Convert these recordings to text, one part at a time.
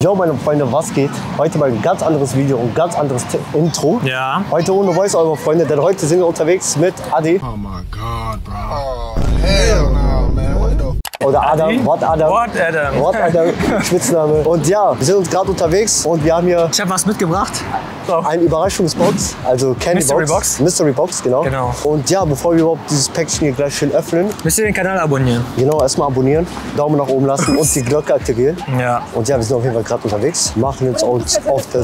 Jo, meine Freunde, was geht? Heute mal ein ganz anderes Video und ganz anderes Intro. Ja. Heute ohne Voice-Over, Freunde, denn heute sind wir unterwegs mit Adi. Oh my God, bro. Oh, hell no, man. What the Oder Adam. What Adam. What Adam. What Adam, Spitzname. Und ja, wir sind uns gerade unterwegs und wir haben hier Ich habe was mitgebracht. So. eine Überraschungsbox, also Candy Mystery Box. Mystery Box, genau. Genau. Und ja, bevor wir überhaupt dieses Päckchen hier gleich schön öffnen, Müsst ihr den Kanal abonnieren. genau, erstmal abonnieren, Daumen nach oben lassen und die Glocke aktivieren. Ja. Und ja, wir sind auf jeden Fall gerade unterwegs, machen uns auf der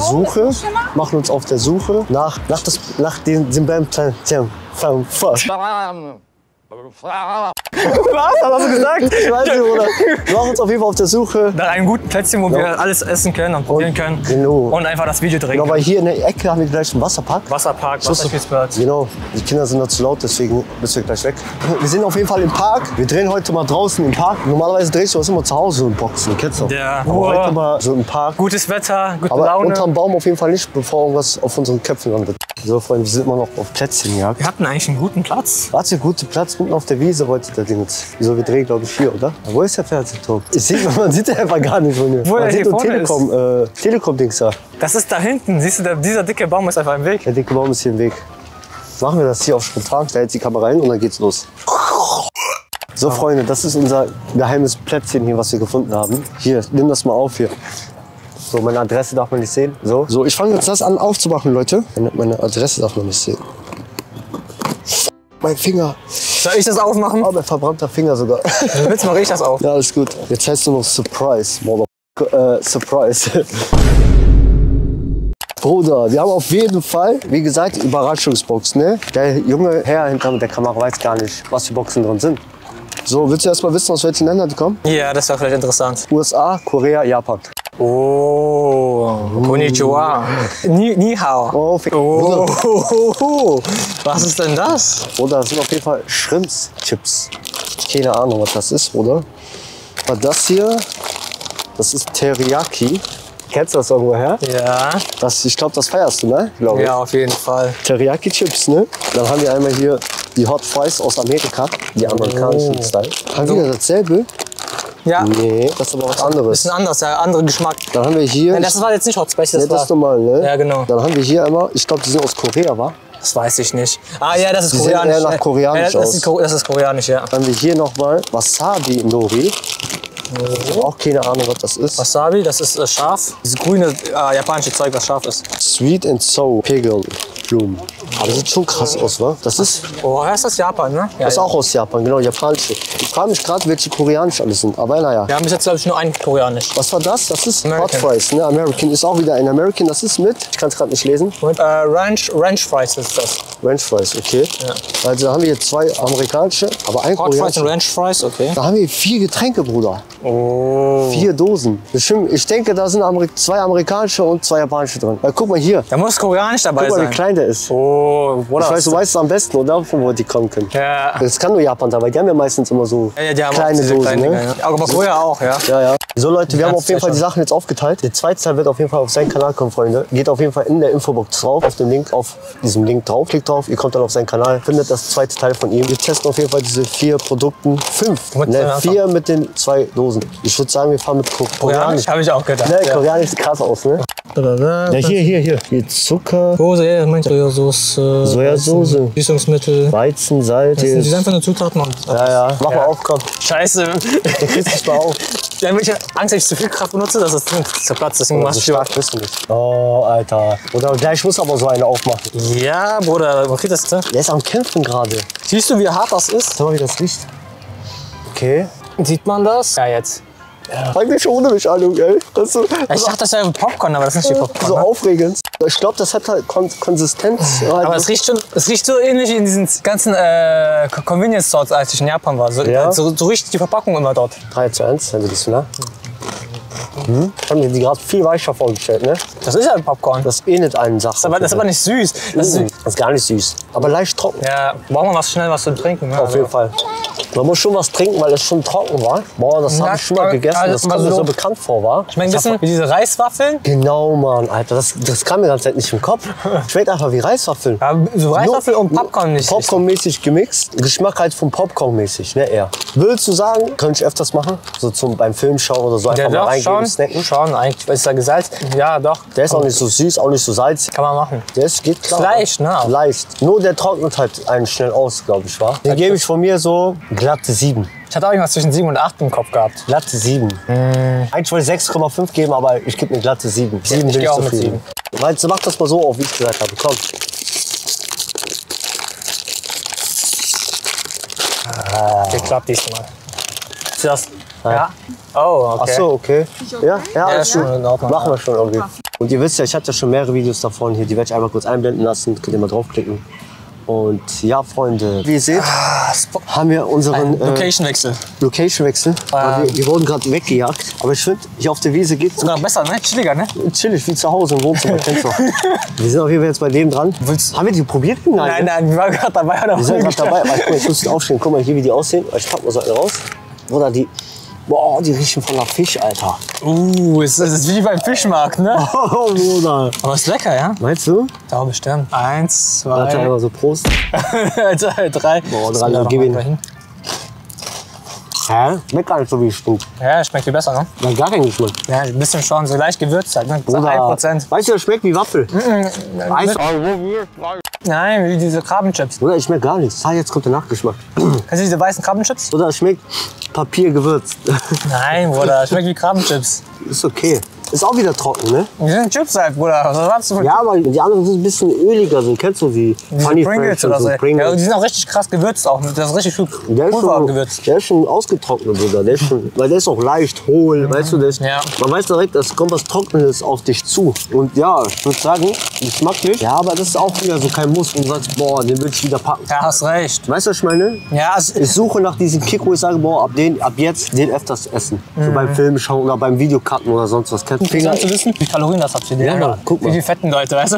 Suche nach den Was? Hast du gesagt? Ich weiß nicht, Bruder. Wir machen uns auf jeden Fall auf der Suche. Nach einem guten Plätzchen, wo wir alles essen können und probieren können. Genau. Und einfach das Video drehen Genau, können. weil hier in der Ecke haben wir gleich einen Wasserpark. Wasserpark, Wasserspielplatz. Genau, die Kinder sind da zu laut, deswegen müssen wir gleich weg. Wir sind auf jeden Fall im Park. Wir drehen heute mal draußen im Park. Normalerweise drehst du das immer zu Hause so in Boxen, kennst du? Ja. Aber heute mal so im Park. Gutes Wetter, gute Aber Laune. unterm Baum auf jeden Fall nicht, bevor irgendwas auf unseren Köpfen landet. So, Freunde, wir sind immer noch auf Plätzchenjagd. Wir hatten eigentlich einen guten Platz. Warte, gute Platz unten auf der Wiese heute, der Dings. Wieso, wir drehen, glaube ich, hier, oder? Wo ist der Fernsehturm? Man sieht den einfach gar nicht von hier. Wo man der sieht hier nur vorne Telekom-Dings da. Das ist da hinten. Siehst du, dieser dicke Baum ist einfach im Weg. Der dicke Baum ist hier im Weg. Machen wir das hier auf spontan, da jetzt die Kamera rein und dann geht's los. So, Freunde, das ist unser geheimes Plätzchen hier, was wir gefunden haben. Hier, nimm das mal auf hier. So, meine Adresse darf man nicht sehen. So, ich fange jetzt das an aufzumachen, Leute. Meine Adresse darf man nicht sehen. Mein Finger. Soll ich das aufmachen? Oh, mein verbrannter Finger sogar. Jetzt mache ich das auf. Ja, alles gut. Jetzt heißt es nur noch Surprise, Surprise. Bruder, wir haben auf jeden Fall, wie gesagt, Überraschungsbox, ne? Der junge Herr hinter der Kamera weiß gar nicht, was für Boxen drin sind. So, willst du erst mal wissen, aus welchen Ländern die kommen? Ja, das wäre vielleicht interessant. USA, Korea, Japan. Oh, konnichiwa. Ni hao. Oh, Was ist denn das? Oder das sind auf jeden Fall Shrimps-Chips. Keine Ahnung, was das ist, oder? Aber das hier, das ist Teriyaki. Kennst du das irgendwo her? Ja. Ich glaube, das feierst du, ne? Glaube ich. Ja, auf jeden Fall. Teriyaki-Chips, ne? Dann haben wir einmal hier die Hot Fries aus Amerika, die amerikanischen Style. Haben wir dasselbe? Ja. Nee, das ist aber was anderes. Bisschen anders, ja, andere Geschmack. Dann haben wir hier. Nein, das war jetzt nicht Hot Spicy, Nee, das ist normal, ne? Ja, genau. Dann haben wir hier einmal, ich glaube, die sind aus Korea, wa? Das weiß ich nicht. Ah ja, das ist Die sehen koreanisch. eher nach koreanisch ja, aus. Das ist koreanisch, ja. Dann haben wir hier nochmal Wasabi Nori. Auch keine Ahnung, was das ist. Wasabi, das ist scharf. Dieses grüne japanische Zeug, was scharf ist. Sweet and Sour Pickled Blumen. Aber das sieht schon krass aus, wa? Das ist, Oh, ist das Japan, ne? Ja, das ist auch aus Japan, genau, japanische. Ich frage mich gerade, welche koreanisch alles sind. Aber naja. Wir haben bis jetzt, glaube ich, nur einen koreanisch. Was war das? Das ist American. Hot Fries, ne? American ist auch wieder ein American. Das ist mit, ich kann es gerade nicht lesen. Und Ranch Fries ist das. Ranch Fries, okay. Ja. Also da haben wir hier zwei amerikanische, aber ein Hot Fries und koreanische. Ranch Fries, okay. Da haben wir 4 Getränke, Bruder. Oh. 4 Dosen. Bestimmt, ich denke, da sind 2 amerikanische und 2 japanische drin. Guck mal hier. Da muss koreanisch dabei Guck mal, wie sein. klein der ist. Oh, Ich weiß, du weißt es am besten, oder? Von wo die kommen können. Ja. Das kann nur Japan sein, weil die haben ja meistens immer so Ja, die haben kleine auch diese Dosen, kleinen ne? Dinger, ja. Aber Korea auch, ja. Ja, ja. So Leute, wir haben Ganz auf jeden Fall die sicher. Sachen jetzt aufgeteilt. Der zweite Teil wird auf jeden Fall auf seinen Kanal kommen, Freunde. Geht auf jeden Fall in der Infobox drauf, auf dem Link, auf diesem Link drauf. Klickt drauf, ihr kommt dann auf seinen Kanal, findet das zweite Teil von ihm. Wir testen auf jeden Fall diese 4 Produkten. 5. Ne, 4 mit den 2 Dosen. Ich würde sagen, wir fahren mit Koreanisch. Habe ich auch gedacht. Ne, ja. Koreanisch sieht krass aus, ne? Ja, hier. Hier Zucker, Soße, ja, meinst du Sojasauce, Sojasauce, Süßungsmittel. Weizen, Salz. Das sind einfach nur Zutaten und. Ja. Mach mal auf, komm. Scheiße. Der kriegt sich mal auf. Ja, ich hab Angst, dass ich zu viel Kraft benutze, dass das Ding zerplatzt. Deswegen mach So ich stark bist du nicht. Oh, Alter. Oder gleich muss aber so eine aufmachen. Ja, Bruder, man kriegt das. Ne? Der ist am Kämpfen gerade. Siehst du, wie hart das ist? Schau mal, wie das riecht. Okay. Sieht man das? Ja, jetzt. Fang nicht ohne mich an, Junge. Das ist so, Ich dachte, das wäre Popcorn, aber das ist nicht wie Popcorn. so Ne? aufregend. Ich glaube, das hat halt Konsistenz. Aber es riecht so ähnlich in diesen ganzen Convenience Stores, als ich in Japan war. So, Ja. so riecht die Verpackung immer dort. 3:1, wenn du das, ne? Ich habe mir die gerade viel weicher vorgestellt, ne? Das ist ja ein Popcorn. Das ähnelt einen Sachen. Das ist aber nicht süß. Das ist, Das ist gar nicht süß. Aber leicht trocken. ja, brauchen wir schnell was zu trinken. Ne? Auf jeden Fall. Man muss schon was trinken, weil es schon trocken war. Boah, das habe ich schon mal gegessen, das kommt mir so bekannt vor, war. Schmeckt ein bisschen wie diese Reiswaffeln. Genau, Mann, Alter, das kam mir die ganze Zeit nicht im Kopf. Schmeckt einfach wie Reiswaffeln. Ja, so Reiswaffeln und Popcorn nicht. Popcorn-mäßig gemixt. Geschmack halt vom Popcorn-mäßig, ne, eher. Würdest du sagen, könnte ich öfters machen? So beim Film schauen oder so einfach mal reingeben, snacken? Schon, eigentlich. Ist da gesalzt? Ja, doch. Der ist auch nicht so süß, auch nicht so salzig. Kann man machen. Der geht klar. Leicht, ne? Leicht. Nur der trocknet halt einen schnell aus, glaube ich, wa? Den gebe ich von mir so glatte 7. Ich hatte auch irgendwas zwischen 7 und 8 im Kopf gehabt. Glatte 7. Eigentlich wollte ich 6,5 geben, aber ich gebe eine glatte 7. 7 Ich bin ich gehe auch mit zufrieden. Weißt du, mach das mal so auf, wie ich gesagt habe. Komm. Geklappt diesmal. Ist das? Ja. Oh, okay. Ach so, okay. Ja, alles schon gut. in Ordnung. Machen wir schon irgendwie. Und ihr wisst ja, ich hatte ja schon mehrere Videos davon hier. Die werde ich einmal kurz einblenden lassen. Könnt ihr mal draufklicken. Und ja, Freunde, wie ihr seht, haben wir unseren Location-Wechsel. Location-Wechsel. Wir wurden gerade weggejagt. Aber ich finde, hier auf der Wiese geht es Sogar besser, ne? Chilliger, ne? chillig, wie zu Hause im Wohnzimmer. Kennst du. Wir sind auf jeden Fall jetzt bei dem dran. Haben wir die probiert? Nein, wir waren gerade dabei. Wir sind gerade dabei. Aber guck mal, ich muss aufstehen. Guck mal hier, wie die aussehen. Ich pack mal so eine raus. Oder die... Boah, die riechen voller Fisch, Alter. Es ist wie beim Fischmarkt, ne? Oh, Bruder. Aber ist lecker, ja? Meinst du? Da bestimmt. 1, 2, Warte, einmal so Prost. 3. Boah, 3, gib ihn. Hä? Schmeckt gar nicht so, wie es stinkt. Ja, schmeckt viel besser, ne? Ja, gar kein Geschmack. Ja, ein bisschen schon, so leicht gewürzt halt, ne? So Bruder, 1%. weißt du, das schmeckt wie Waffel. Eis. Nein, wie diese Krabbenchips. Oder es schmeckt gar nichts. Ah, jetzt kommt der Nachgeschmack. Kennst du diese weißen Krabbenchips? Oder es schmeckt Papier gewürzt. Nein, Bruder, schmeckt wie Krabbenchips. Ist okay. Ist auch wieder trocken, ne? Die sind Chips halt, Bruder. Was erwartest du? Ja, aber die anderen sind ein bisschen öliger. So. Kennst du die? Diese Funny Pringles Fresh oder und so. so. Ja, Pringles. und die sind auch richtig krass gewürzt auch. Das ist richtig viel Pulver gewürzt. Der ist schon ausgetrocknet, Bruder. Der ist schon, weil der ist auch leicht hohl, weißt du, der ist, Ja. man weiß direkt, es kommt was Trockenes auf dich zu. Und ja, ich würde sagen, geschmacklich, ja, aber das ist auch wieder so kein Muss, wo du sagst, boah, den will ich wieder packen. Ja, hast recht. Weißt du, was ich meine? Ja, also, Ich suche nach diesem Kick, wo ich sage, boah, ab jetzt den öfters essen. So beim Film schauen oder beim Videocutten oder sonst was. Kennst du? interessant zu wissen, wie Kalorien das hat für die. Ja, Mann, guck mal. Wie die fetten Leute, weißt du?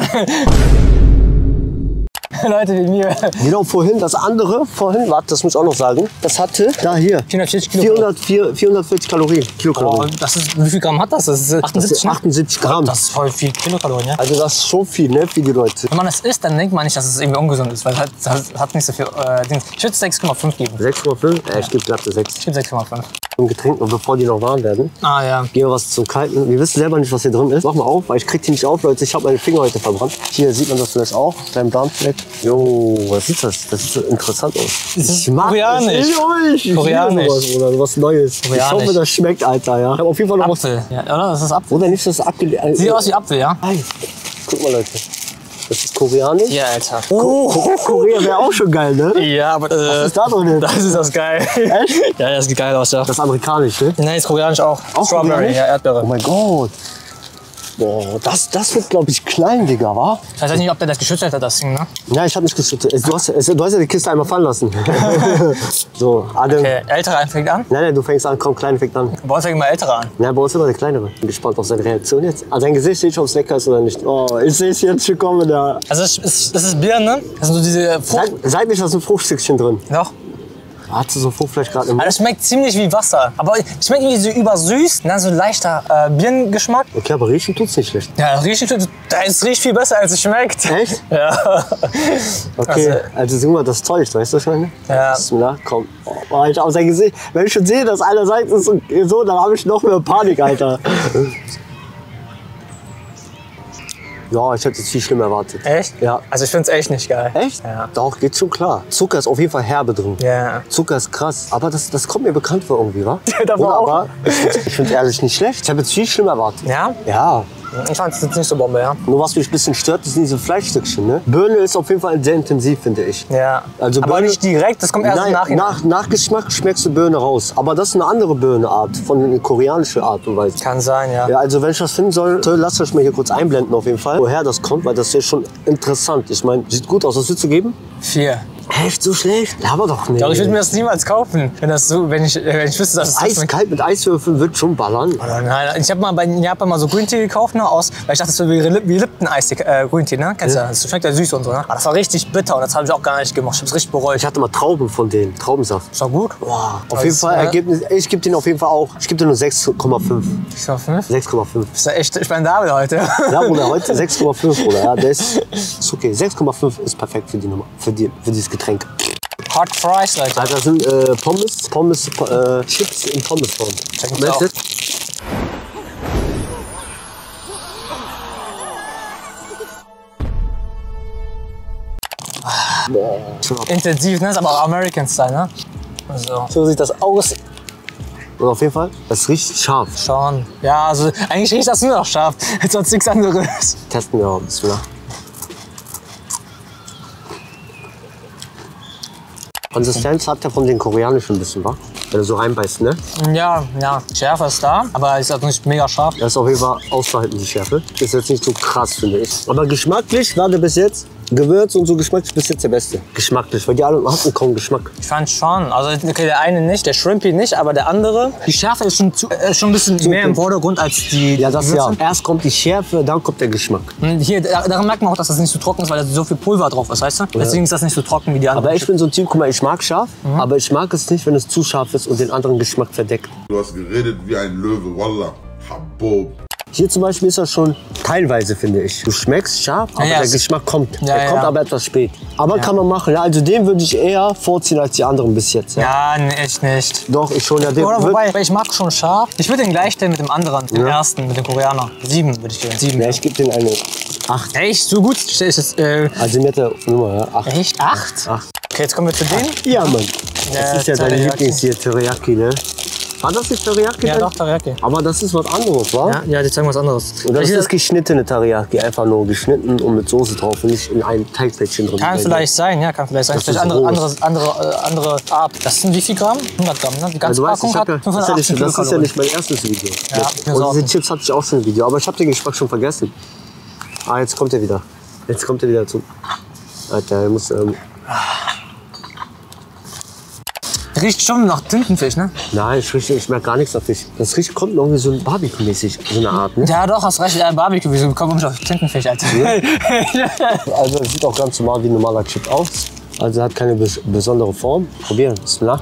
Leute wie mir. Genau, das andere, warte, das muss ich auch noch sagen, das hatte, da hier, 440 Kilo. 440 Kalorien, Oh, Kilokalorien. das ist, wie viel Gramm hat das? Das ist 78, Das ist 78 Gramm. Das ist voll viel Kilokalorien, ja. Also das ist schon viel, ne, für die Leute. Wenn man das isst, dann denkt man nicht, dass es irgendwie ungesund ist, weil es hat nicht so viel Dings. Ich würde 6,5 geben. 6,5? Ich gebe glatte 6. Ich gebe 6,5. Und Getränke, und bevor die noch warm werden, Ah ja. gehen wir was zum Kalten. Wir wissen selber nicht, was hier drin ist. Mach mal auf, weil ich krieg die nicht auf, Leute. Ich habe meine Finger heute verbrannt. Hier sieht man das vielleicht auch, kleinen Darmfleck. Jo, was ist das? Das sieht so interessant aus. ist koreanisch. Ich Koreanisch. liebe sowas, Bruder, was Neues. Ich Koreanisch. hoffe, das schmeckt, Alter, ja. Ich habe auf jeden Fall noch was. Apfel. Ja, oder? Das ist Apfel. Oder nicht, dass das abgelegt. Sieht aus wie Apfel, ja? Hey, guck mal, Leute. Das ist koreanisch. Ja, Alter. Korea wäre auch schon geil, ne? Ja, aber Was ist da drin? das ist das geil. Echt? Ja, das sieht geil aus, ja. Das ist amerikanisch, ne? Nein, ist koreanisch auch. Strawberry, koreanisch? ja, Erdbeere. Oh mein Gott. Boah, das wird, glaube ich, klein, Digga, wa? Ich weiß nicht, ob der das geschüttelt hat, das Ding, ne? Ja, ich habe nicht geschüttet. Du hast ja die Kiste einmal fallen lassen. So, Adem. Okay, älterer fängt an. Nein, du fängst an, komm, Kleine fängt an. Bei uns fängt mal älterer an. Ja, bei uns immer der Kleinere. Bin gespannt auf seine Reaktion jetzt. Also sein Gesicht steht schon, ob es lecker ist oder nicht. Oh, ich sehe es jetzt schon kommen da. Also das ist Birne. Das sind so diese Frucht. Seid nicht, da ist ein Fruchtstückchen drin. Doch. Hast du so Fruchtfleisch gerade im Aber das schmeckt ziemlich wie Wasser. Aber es schmeckt irgendwie so übersüß. Und dann so ein leichter Birnengeschmack. Okay, aber riechen tut's nicht schlecht. Ja, es riecht viel besser, als es schmeckt. Echt? Ja. Okay, also sag mal, das täuscht, weißt du schon? Ja. Bismillah, komm. Oh, Alter, auf sein Gesicht. Wenn ich schon sehe, dass einer sagt, es ist so, dann habe ich noch mehr Panik, Alter. Ja, ich hätte es viel schlimmer erwartet. Echt? Ja. Also ich find's echt nicht geil. Echt? Ja. Doch, geht schon klar. Zucker ist auf jeden Fall herbe drin. Ja. Zucker ist krass. Aber das kommt mir bekannt vor irgendwie, wa? Davor Oder, auch. aber ich finde ehrlich nicht schlecht. Ich habe jetzt viel schlimmer erwartet. Ja? Ja. Ich fand's jetzt nicht so Bombe, ja. Nur was mich ein bisschen stört, das sind diese Fleischstückchen, ne? Birne ist auf jeden Fall sehr intensiv, finde ich. Ja. Also aber Birne- nicht direkt, das kommt erst im Nein, Nachhinein. nach Geschmack schmeckst du Birne raus. Aber das ist eine andere Birneart, von einer koreanischen Art und Weise. Kann sein, ja. Ja, also wenn ich das finden soll, lasst euch mal hier kurz einblenden auf jeden Fall, woher das kommt, weil das ist schon interessant. Ich meine, sieht gut aus. Was würdest du geben? 4. Echt so schlecht? Aber doch nicht. Doch, ich würde mir das niemals kaufen, wenn ich wüsste, dass es Eiskalt mit Eiswürfeln wird schon ballern. Oder nein, ich habe mal in Japan mal so Green Tea gekauft, ne, weil ich dachte, das wäre wie Lipton-Eistee, Green Tea, ne? Kennst du ja? Das schmeckt ja süß und so, ne? Aber das war richtig bitter und das habe ich auch gar nicht gemacht. Ich habe es richtig bereut. Ich hatte mal Trauben von denen, Traubensaft. Ist doch gut. Boah, auf jeden Fall Ergebnis, ich gebe den auf jeden Fall auch. Ich gebe den nur 6,5. 6,5? 6,5. Ist ja echt, ich bin David heute. Ja, Bruder, heute 6,5, Bruder. Ja, der ist okay. 6,5 ist perfekt für die Nummer, für dieses Getränk. Hot Fries, Leute. Alter, das sind Pommes, Chips in Pommesform. Check uns auch. Boah. Intensiv, ne? Ist aber auch American Style, ne? Also. So sieht das aus. Und auf jeden Fall, das riecht scharf. Schon. Ja, also eigentlich riecht das nur noch scharf. Sonst nichts anderes. Testen wir auch ein bisschen. Konsistenz hat er von den koreanischen ein bisschen, wa? Wenn du so reinbeißt, ne? Ja, Schärfe ist da, aber ist auch nicht mega scharf. Das ist auf jeden Fall auszuhalten, die Schärfe. Ist jetzt nicht so krass, finde ich. Aber geschmacklich war der bis jetzt, Gewürz und so geschmacklich bis jetzt der beste. Geschmacklich, weil die alle hatten kaum Geschmack. Ich fand schon. Also okay, der eine nicht, der Shrimpy nicht, aber der andere. Die Schärfe ist schon ein bisschen mehr im Vordergrund als die Ja, das Gewürze. ja. Erst kommt die Schärfe, dann kommt der Geschmack. Und hier, daran merkt man auch, dass das nicht so trocken ist, weil da so viel Pulver drauf ist, weißt du? Deswegen ist das nicht so trocken wie die anderen. Aber ich bin so ein Typ, guck mal, ich mag scharf, aber ich mag es nicht, wenn es zu scharf ist und den anderen Geschmack verdeckt. Du hast geredet wie ein Löwe, Wallah. Habob. Hier zum Beispiel ist das schon teilweise, finde ich. Du schmeckst scharf, aber Ja, der es- Geschmack kommt. Ja, der kommt ja. aber etwas spät. Aber kann man machen. Ja, also den würde ich eher vorziehen als die anderen bis jetzt. Ja. Ja, nee, echt nicht. Doch, ich schon. Ja, den Oder würd- wobei, ich mag schon scharf. Ich würde den gleichstellen mit dem anderen, dem ersten, mit dem Koreaner. 7 würde ich geben. 7. ja, ich gebe den eine 8. Echt? So gut? Ist es, Also nette Nummer, ja. 8. echt? 8? 8. Okay, jetzt kommen wir zu denen. Ja, Mann. Ja, Das ist ja dein Teriyaki. Lieblings hier, Teriyaki, ne? War das nicht Teriyaki? Ja, denn? doch, Teriyaki. Aber das ist was anderes, wa? Ja, die zeigen was anderes. Und das Vielleicht ist geschnittene Teriyaki, einfach nur geschnitten und mit Soße drauf und nicht in ein Teigplättchen drin. Kann vielleicht sein, ja, kann vielleicht sein. Das Vielleicht ist andere Art. Das sind wie viel Gramm? 100 Gramm, ne? Die ganze Also, du weißt, Packung ich hat hab ja, das ist ja 518 nicht, das ist ja Kilokalorien. nicht mein erstes Video. Ja, mir und so diese auch. Chips hatte ich auch schon ein Video, aber ich habe den Geschmack schon vergessen. Ah, jetzt kommt er wieder. Jetzt kommt er wieder zu. Alter, er muss. Riecht schon nach Tintenfisch, ne? Nein, ich merke gar nichts auf Fisch. Das riecht, kommt irgendwie so ein Barbecue-mäßig, so eine Art, ne? Ja, doch, hast recht. Ja, Barbecue, wieso kommen wir nicht auf Tintenfisch, Alter? Also, es sieht auch ganz normal wie ein normaler Chip aus. Also, hat keine besondere Form. Probieren, Bismillah.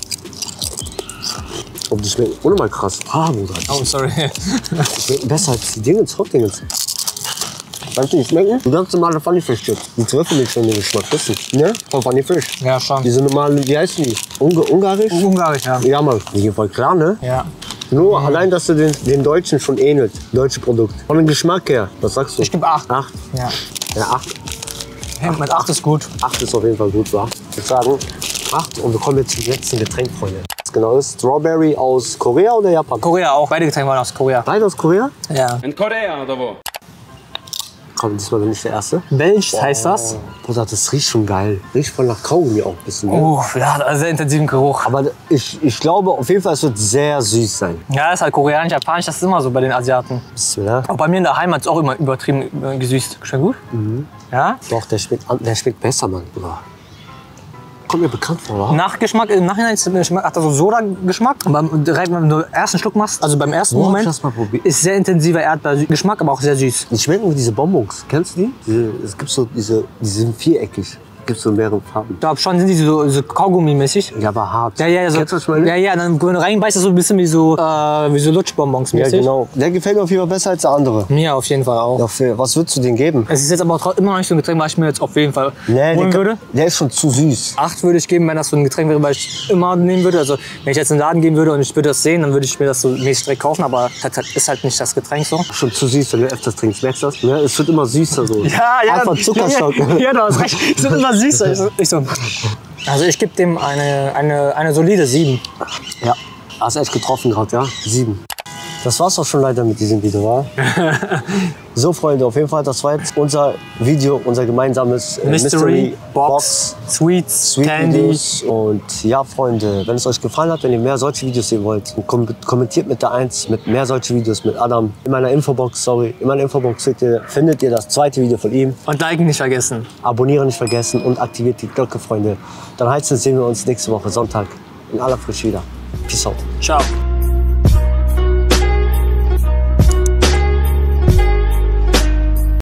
Ob die schmecken, ohne mal krass. Ah, Bruder. Oh, sorry. Die schmecken besser als die Dingens, Hauptdingens. Weißt du, die schmecken? Die ganz normale Funny Fish Chips. Die treffen nicht schon den Geschmack, wissen? Ne? Von Funny Fish. Ja, schon. Diese normalen, wie heißen die? Ungarisch? Ungarisch, ja. Ja, Mann, die gehen voll klar, ne? Ja. Nur allein, dass du den Deutschen schon ähnelt. Deutsche Produkt. Von dem Geschmack her. Was sagst du? Ich gebe 8. 8. Ja. Ja, 8. Hey, mit 8 ist gut. 8 ist auf jeden Fall gut, wa? Ich würde sagen 8 und wir kommen jetzt zum letzten Getränk, Freunde. Was genau ist? Strawberry aus Korea oder Japan? Korea auch. Beide Getränke waren aus Korea. Beide aus Korea? Ja. In Korea oder wo? Komm, diesmal bin ich der Erste. Belch heißt das. Bruder, das riecht schon geil. Riecht voll nach Kaugummi auch ein bisschen. Ne? Ja, das ist sehr intensiven Geruch. Aber ich glaube auf jeden Fall, es wird sehr süß sein. Ja, das ist halt koreanisch, japanisch, das ist immer so bei den Asiaten. Bismillah. Auch bei mir in der Heimat ist auch immer übertrieben gesüßt. Schmeckt gut? Ja? Doch, der schmeckt besser, Mann. Bruder. Kommt mir bekannt vor, wa? Nachgeschmack, im Nachhinein hat er so Soda-Geschmack. Und direkt, wenn du den ersten Schluck machst, also beim ersten Wo hab ich Moment, das mal probiert? ist sehr intensiver Erdbeergeschmack, aber auch sehr süß. Die schmecken wie diese Bonbons. Kennst du die? Es gibt so die sind viereckig. Gibt so mehrere Farben. Ich glaube schon, sind die so Kaugummi-mäßig. Ja, aber hart. Ja, so, Kennst du das mal? ja, dann wenn du reinbeißt, ist das so ein bisschen wie so Lutschbonbons Ja, mäßig. genau. Der gefällt mir auf jeden Fall besser als der andere. Mir auf jeden Fall auch. Dafür, was würdest du den geben? Es ist jetzt aber immer noch nicht so ein Getränk, was ich mir jetzt auf jeden Fall holen würde. Der ist schon zu süß. 8 würde ich geben, wenn das so ein Getränk wäre, was ich immer nehmen würde. Also wenn ich jetzt in den Laden gehen würde und ich würde das sehen, dann würde ich mir das so mäßig direkt kaufen. Aber das ist halt nicht das Getränk so. Schon zu süß, wenn du öfters trinkst. Merkst du das? Ne? Es wird immer süßer so. Ja, Einfach Zuckerstock. Ja, du hast recht. Es wird immer süßer. Ich so. Also ich gebe dem eine solide 7. Ja, hast echt getroffen gerade, ja? 7. Das war's auch schon leider mit diesem Video, wa? So, Freunde, auf jeden Fall, das war jetzt unser Video, unser gemeinsames Mystery Box, Sweets, Candy. Videos. Und ja, Freunde, wenn es euch gefallen hat, wenn ihr mehr solche Videos sehen wollt, kommentiert mit der 1, mit mehr solche Videos mit Adam. In meiner Infobox, findet ihr das zweite Video von ihm. Und liken nicht vergessen. Abonnieren nicht vergessen und aktiviert die Glocke, Freunde. Dann heißt es, sehen wir uns nächste Woche Sonntag in aller Frische wieder. Peace out. Ciao.